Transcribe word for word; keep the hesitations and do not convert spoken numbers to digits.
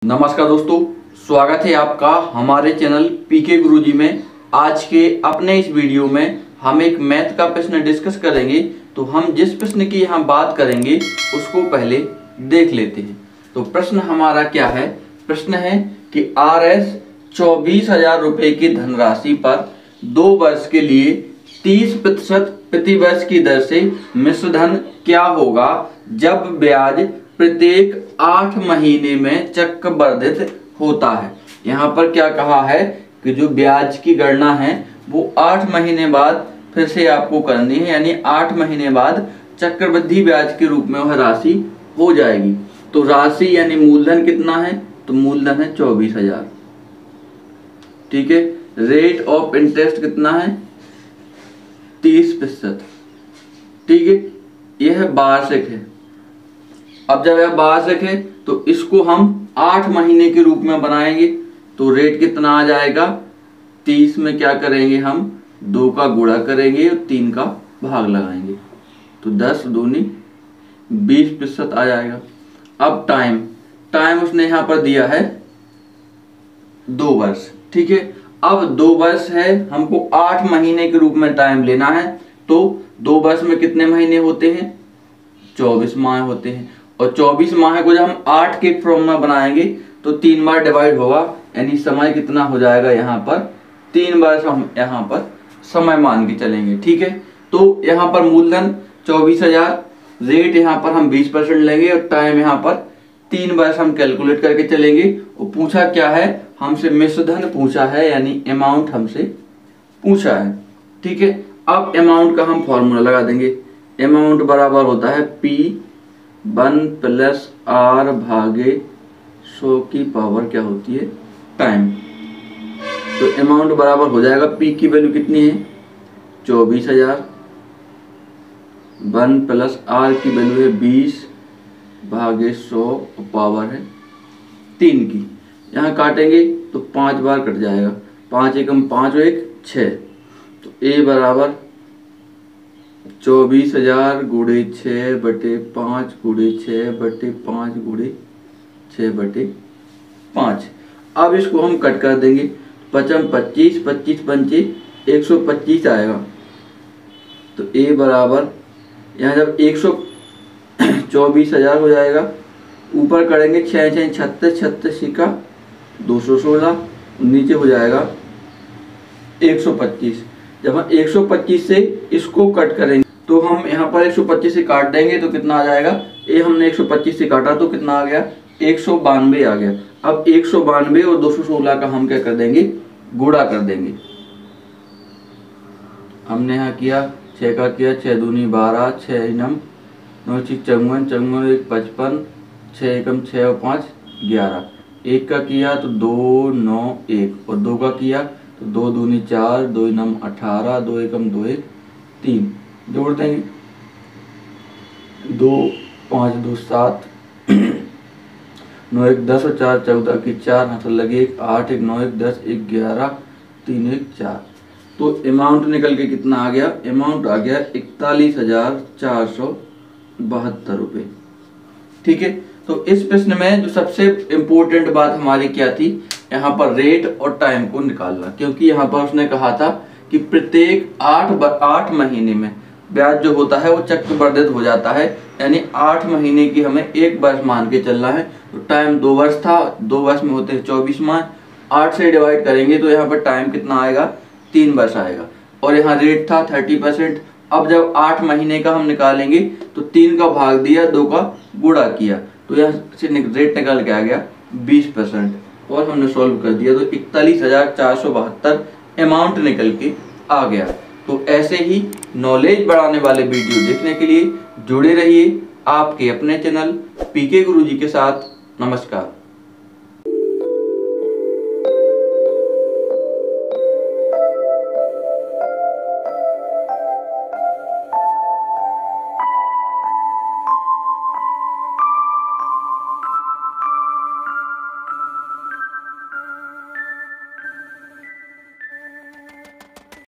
नमस्कार दोस्तों, स्वागत है आपका हमारे चैनल पीके गुरुजी में। आज के अपने इस वीडियो में हम एक मैथ का प्रश्न डिस्कस करेंगे। तो हम जिस प्रश्न की यहाँ बात करेंगे उसको पहले देख लेते हैं। तो प्रश्न हमारा क्या है? प्रश्न है कि आर एस चौबीस हजार रुपये की धनराशि पर दो वर्ष के लिए तीस प्रतिशत प्रति वर्ष की दर से मिश्र धन क्या होगा जब ब्याज प्रत्येक आठ महीने में चक्रवर्धित होता है। यहाँ पर क्या कहा है कि जो ब्याज की गणना है वो आठ महीने बाद फिर से आपको करनी है, यानी आठ महीने बाद चक्रवृद्धि ब्याज के रूप में वह राशि हो जाएगी। तो राशि यानी मूलधन कितना है? तो मूलधन है चौबीस हजार। ठीक है। रेट ऑफ इंटरेस्ट कितना है? तीस प्रतिशत। ठीक है। यह वार्षिक है। अब जब यह वार्षिक है तो इसको हम आठ महीने के रूप में बनाएंगे। तो रेट कितना आ जाएगा? तीस में क्या करेंगे हम? दो का गुणा करेंगे और तीन का भाग लगाएंगे। तो दस दूनी बीस प्रतिशत आ जाएगा। अब टाइम टाइम उसने यहाँ पर दिया है दो वर्ष। ठीक है। अब दो वर्ष है, हमको आठ महीने के रूप में टाइम लेना है। तो दो वर्ष में कितने महीने होते हैं? चौबीस माह होते हैं। और चौबीस माह को जब हम आठ के फॉर्म में बनाएंगे तो तीन बार डिवाइड होगा, यानी समय कितना हो जाएगा? यहाँ पर तीन बार हम यहाँ पर समय मान के चलेंगे। ठीक है। तो यहाँ पर मूलधन चौबीस हजार, रेट यहाँ पर हम बीस परसेंट लेंगे और टाइम यहाँ पर तीन बार हम कैलकुलेट करके चलेंगे। और पूछा क्या है हमसे? मिश्र धन पूछा है, यानी अमाउंट हमसे पूछा है। ठीक है। अब अमाउंट का हम फॉर्मूला लगा देंगे। अमाउंट बराबर होता है पी वन प्लस आर भागे सौ की पावर क्या होती है? टाइम। तो अमाउंट बराबर हो जाएगा, पी की वैल्यू कितनी है? चौबीस हजार। वन प्लस आर की वैल्यू है बीस भागे सौ, पावर है तीन की। यहाँ काटेंगे तो पांच बार कट जाएगा। पांच एकम पांच और एक छः। तो ए बराबर चौबीस हजार गुड़े छः बटे पाँच गुड़े छः बटे पाँच गुड़े छः बटे पाँच। अब इसको हम कट कर देंगे। पचम पच्चीस, पच्चीस पंचे एक सौ पच्चीस आएगा। तो ए बराबर यहाँ जब एक सौ चौबीस हजार हो जाएगा, ऊपर करेंगे छः छः छत्तीस, छत्तीस का दो सौ सोलह, नीचे हो जाएगा एक सौ पच्चीस। जब हम एक सौ पच्चीस से इसको कट करेंगे तो हम यहाँ पर एक सौ पच्चीस से काट देंगे तो कितना आ जाएगा? ये हमने एक सौ पच्चीस से काटा तो कितना आ गया? एक सौ बानवे आ गया। अब एक सौ बानवे और दो सौ सोलह का हम क्या कर देंगे? गुणा कर देंगे। हमने यहाँ किया छः का किया, छः दूनी बारह, छः नम नौ छः चौवन, चौवन एक पचपन, छः एकम छः और पाँच ग्यारह। एक का किया तो दो नौ एक, और दो का किया तो दो दूनी चार, दो नम अठारह, दो एकम दो एक तीन। जोड़ देंगे। दो पाँच दो सात, नौ एक दस और चार चौदह की चार, हाथ लगे एक, आठ एक नौ एक दस, एक ग्यारह, तीन एक चार। तो अमाउंट निकल के कितना आ गया? अमाउंट आ गया इकतालीस हजार चार सौ बहत्तर रुपये। ठीक है। तो इस प्रश्न में जो सबसे इम्पोर्टेंट बात हमारी क्या थी? यहाँ पर रेट और टाइम को निकालना, क्योंकि यहाँ पर उसने कहा था कि प्रत्येक आठ आठ महीने में ब्याज जो होता है वो चक्रवर्धित हो जाता है, यानी आठ महीने की हमें एक वर्ष मान के चलना है। तो टाइम दो वर्ष था, दो वर्ष में होते हैं चौबीस माह, आठ से डिवाइड करेंगे तो यहाँ पर टाइम कितना आएगा? तीन वर्ष आएगा। और यहाँ रेट था थर्टी परसेंट। अब जब आठ महीने का हम निकालेंगे तो तीन का भाग दिया, दो का गुणा किया, तो यहाँ से रेट निकल के आ गया बीस परसेंट। और हमने सॉल्व कर दिया तो इकतालीस हजार चार सौ बहत्तर अमाउंट निकल के आ गया। तो ऐसे ही नॉलेज बढ़ाने वाले वीडियो देखने के लिए जुड़े रहिए आपके अपने चैनल पीके गुरुजी के साथ। नमस्कार।